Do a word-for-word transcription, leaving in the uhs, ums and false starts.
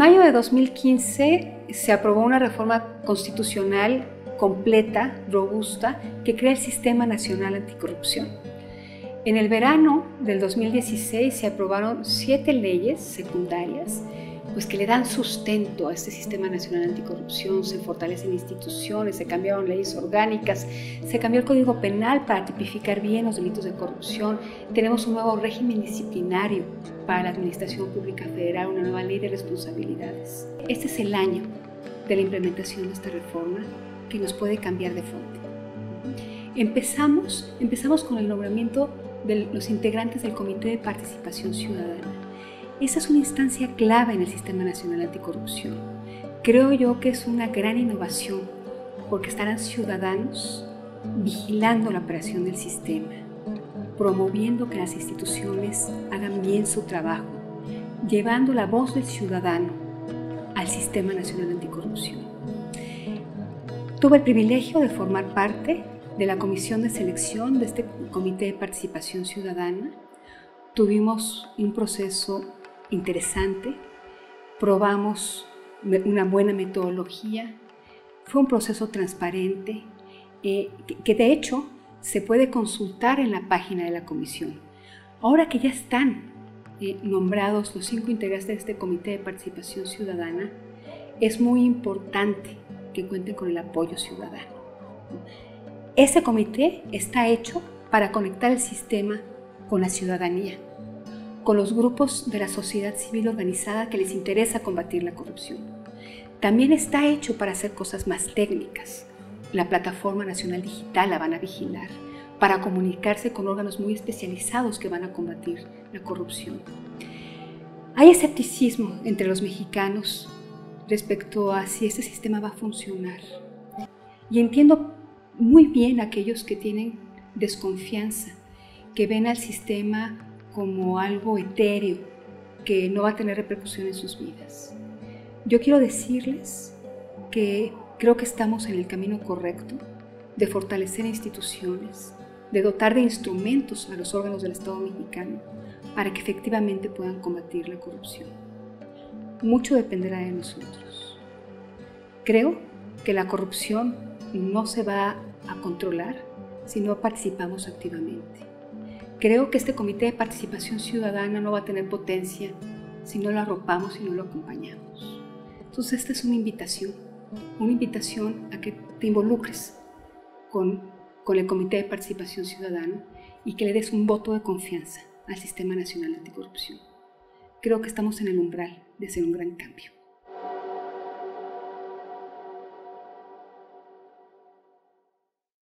mayo de dos mil quince se aprobó una reforma constitucional completa, robusta, que crea el Sistema Nacional Anticorrupción. En el verano del dos mil dieciséis se aprobaron siete leyes secundarias pues, que le dan sustento a este Sistema Nacional Anticorrupción, se fortalecen instituciones, se cambiaron leyes orgánicas, se cambió el Código Penal para tipificar bien los delitos de corrupción, tenemos un nuevo régimen disciplinario para la Administración Pública Federal, una nueva ley de responsabilidades. Este es el año de la implementación de esta reforma que nos puede cambiar de fondo. Empezamos, empezamos con el nombramiento de los integrantes del Comité de Participación Ciudadana. Esa es una instancia clave en el Sistema Nacional Anticorrupción. Creo yo que es una gran innovación porque estarán ciudadanos vigilando la operación del sistema, promoviendo que las instituciones hagan bien su trabajo, llevando la voz del ciudadano al Sistema Nacional Anticorrupción. Tuve el privilegio de formar parte de la comisión de selección de este Comité de Participación Ciudadana. Tuvimos un proceso interesante, probamos una buena metodología, fue un proceso transparente eh, que, que de hecho se puede consultar en la página de la comisión. Ahora que ya están eh, nombrados los cinco integrantes de este Comité de Participación Ciudadana, es muy importante que cuenten con el apoyo ciudadano. Este comité está hecho para conectar el sistema con la ciudadanía, con los grupos de la sociedad civil organizada que les interesa combatir la corrupción. También está hecho para hacer cosas más técnicas. La Plataforma Nacional Digital la van a vigilar, para comunicarse con órganos muy especializados que van a combatir la corrupción. Hay escepticismo entre los mexicanos respecto a si este sistema va a funcionar. Y entiendo muy bien a aquellos que tienen desconfianza, que ven al sistema como algo etéreo, que no va a tener repercusión en sus vidas. Yo quiero decirles que creo que estamos en el camino correcto de fortalecer instituciones, de dotar de instrumentos a los órganos del Estado mexicano para que efectivamente puedan combatir la corrupción. Mucho dependerá de nosotros. Creo que la corrupción no se va a controlar si no participamos activamente. Creo que este Comité de Participación Ciudadana no va a tener potencia si no lo arropamos y no lo acompañamos. Entonces esta es una invitación, una invitación a que te involucres con, con el Comité de Participación Ciudadana y que le des un voto de confianza al Sistema Nacional Anticorrupción. Creo que estamos en el umbral de hacer un gran cambio.